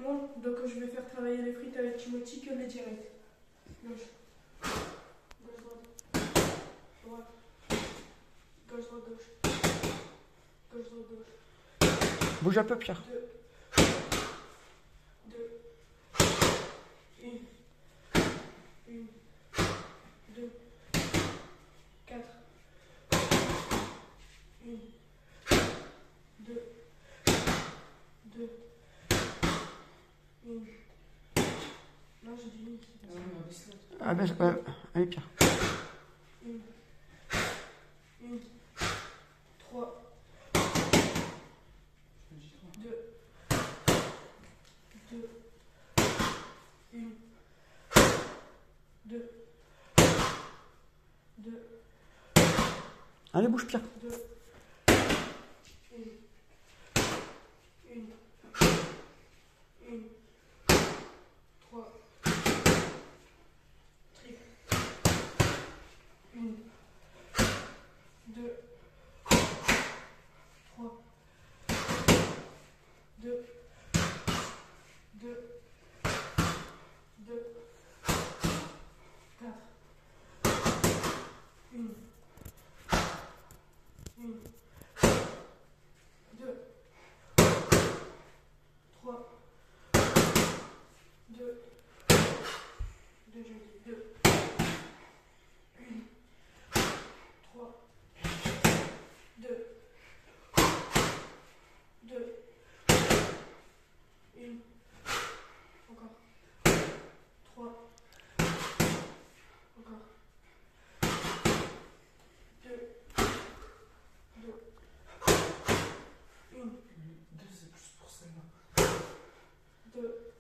monde. Donc je vais faire travailler les frites avec Timothy que les directs. Gauche. Gauche, droite. Droite. Gauche, droite, gauche. Gauche, droite, gauche. Bouge un peu, Pierre. 2. 1. 1. 2. 4. 1. 2. 2. 1. Non, j'ai dit 1. Ah ben, allez, Pierre. 1. 1. 3. 2. 2. 1. 2. 2. Allez, bouge, Pierre. 2. 1. 1. 1. 3. Triple. 1. 2. 3. 2. 2. 2. 4. 1. 1. 2. 3. 2. 2, je dis 2. 1. 3. 2. 2. 1. Encore. 3. Encore. 2. 2. 1. 2, c'est plus pour celle-là. 2.